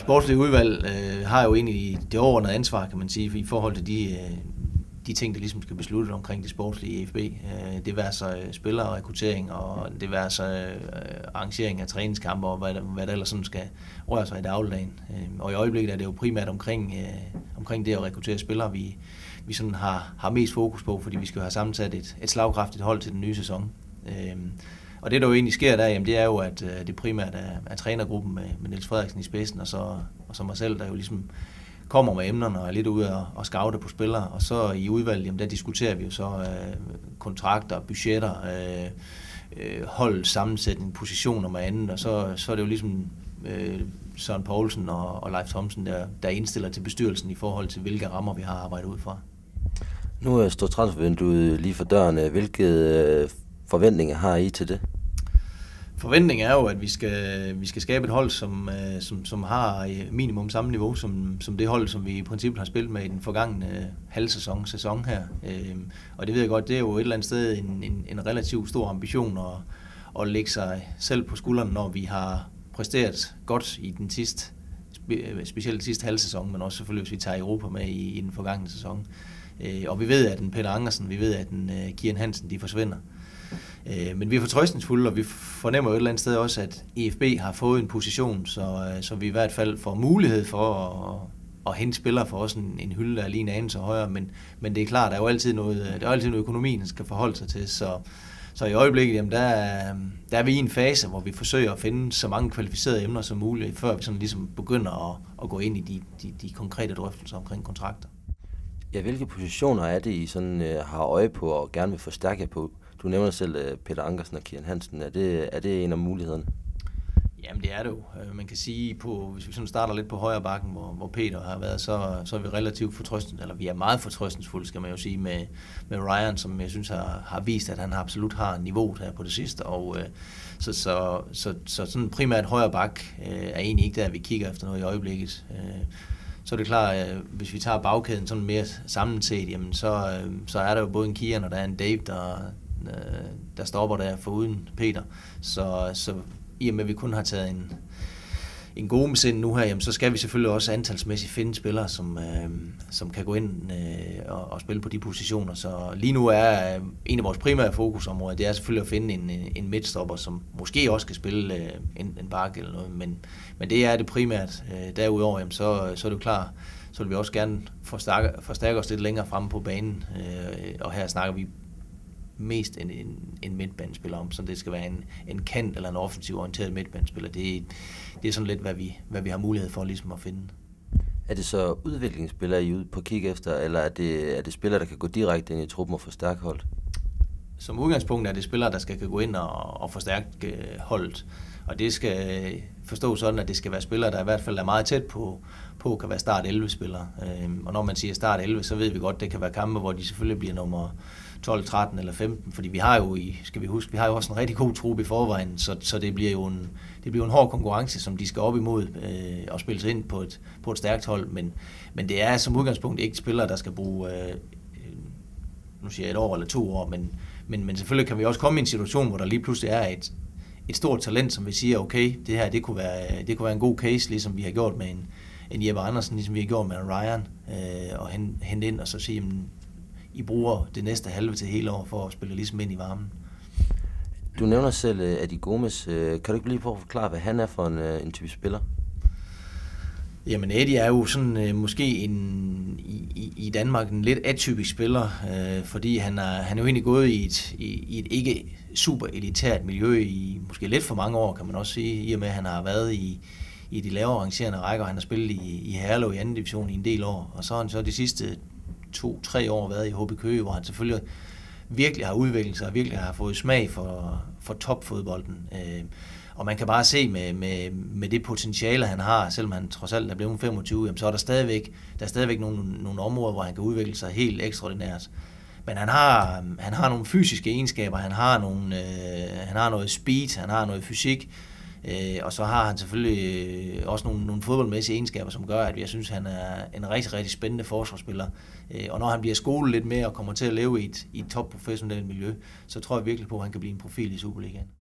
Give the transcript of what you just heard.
sportslige udvalg har jo egentlig det overordnede ansvar, kan man sige, i forhold til de ting, der ligesom skal beslutte omkring det sportslige i EFB. Det vil så spillere, rekruttering, og det vil så arrangering af træningskampe, og hvad der ellers sådan skal røre sig i dagligdagen. Og i øjeblikket er det jo primært omkring det at rekruttere spillere, vi sådan har mest fokus på, fordi vi skal have sammensat et slagkraftigt hold til den nye sæson. Og det, der jo egentlig sker der, jamen, det er jo, at det primært er trænergruppen med Niels Frederiksen i spidsen, og så mig selv, der jo ligesom kommer med emnerne og er lidt ude og scoute på spillere. Og så i udvalget, jamen, der diskuterer vi jo så kontrakter, budgetter, hold, sammensætning, positioner med andet, og så er det jo ligesom Søren Poulsen og Leif Thomsen, der indstiller til bestyrelsen i forhold til, hvilke rammer vi har arbejdet ud fra. Nu står transfervinduet lige for døren. Hvilke forventninger har I til det? Forventningen er jo, at vi skal skabe et hold, som har minimum samme niveau som det hold, som vi i princippet har spillet med i den forgangne sæson her. Og det ved jeg godt, det er jo et eller andet sted en relativt stor ambition at lægge sig selv på skuldrene, når vi har præsteret godt i den sidste, specielt sidste halvsæson, men også selvfølgelig, hvis vi tager Europa med i den forgangne sæson. Og vi ved, at den Peter Angersen, vi ved, at den Kian Hansen, de forsvinder. Men vi er fortrøstningsfulde, og vi fornemmer jo et eller andet sted også, at EFB har fået en position, så vi i hvert fald får mulighed for at hente spillere for os en hylde, der er lige en anelse højere. Men det er klart, der er jo altid noget økonomi, der skal forholde sig til. Så i øjeblikket, jamen, der er vi i en fase, hvor vi forsøger at finde så mange kvalificerede emner som muligt, før vi sådan ligesom begynder at gå ind i de konkrete drøftelser omkring kontrakter. Ja, hvilke positioner er det, I sådan, har øje på og gerne vil forstærke jer på? Du nævner selv Peter Angersen og Kian Hansen. Er det en af mulighederne? Jamen det er det jo. Man kan sige, hvis vi sådan starter lidt på højre bakken, hvor Peter har været, så er vi relativt fortrøstningsfulde, eller vi er meget fortrøstningsfulde, skal man jo sige, med Ryan, som jeg synes har vist, at han absolut har niveauet her på det sidste. Og så sådan primært højre bak er egentlig ikke der, vi kigger efter noget i øjeblikket. Så er det klart, hvis vi tager bagkæden sådan mere sammenset, jamen så er der jo både en Kian, og der er en Dave, der stopper der foruden Peter. Så i og med, at vi kun har taget en god med sind nu her, jamen, så skal vi selvfølgelig også antalsmæssigt finde spillere, som kan gå ind og spille på de positioner. Så lige nu er en af vores primære fokusområder, det er selvfølgelig at finde en midtstopper, som måske også kan spille en bak eller noget, men det er det primært. Derudover, jamen, så er det jo klart, så vil vi også gerne forstærke os lidt længere fremme på banen, og her snakker vi mest en midtbanespiller om, så det skal være en kant eller en offensiv orienteret midtbanespiller. Det er sådan lidt, hvad vi har mulighed for ligesom at finde. Er det så udviklingsspillere, I er ude på kig efter, eller er det spillere, der kan gå direkte ind i truppen og forstærke holdet? Som udgangspunkt er det spillere, der skal gå ind og forstærke holdet. Og det skal forstås sådan, at det skal være spillere, der i hvert fald er meget tæt på kan være start 11-spillere. Og når man siger start 11, så ved vi godt, at det kan være kampe, hvor de selvfølgelig bliver nummer 12, 13 eller 15, fordi vi har jo vi har jo også en rigtig god trup i forvejen, så det bliver jo en hård konkurrence, som de skal op imod og spille sig ind på et stærkt hold, men det er som udgangspunkt ikke spillere, der skal bruge nu siger jeg 1 år eller 2 år, men selvfølgelig kan vi også komme i en situation, hvor der lige pludselig er et stort talent, som vi siger, okay, det her, det kunne være en god case, ligesom vi har gjort med en Jeppe Andersen, ligesom vi har gjort med en Ryan, og hente ind og så sige, jamen, I bruger det næste halve til hele år for at spille ligesom ind i varmen. Du nævner selv Adi Gomes. Kan du ikke lige prøve at forklare, hvad han er for en type spiller? Jamen Eddie er jo sådan måske i Danmark en lidt atypisk spiller, fordi han er jo egentlig gået i et ikke super elitært miljø i måske lidt for mange år, kan man også sige, i og med at han har været i de lavere rangerende rækker, og han har spillet i Herlev i 2. division i en del år, og så har han så de sidste 2-3 år været i HB Køge, hvor han selvfølgelig virkelig har udviklet sig og virkelig har fået smag for topfodbolden. Og man kan bare se med det potentiale, han har, selvom han trods alt er blevet 25, jamen, så er der stadigvæk nogle områder, hvor han kan udvikle sig helt ekstraordinært. Men han har nogle fysiske egenskaber, han har noget speed, han har noget fysik, og så har han selvfølgelig også nogle fodboldmæssige egenskaber, som gør, at jeg synes, han er en rigtig, rigtig spændende forsvarsspiller. Og når han bliver skolet lidt mere og kommer til at leve i et topprofessionelt miljø, så tror jeg virkelig på, at han kan blive en profil i Superligaen.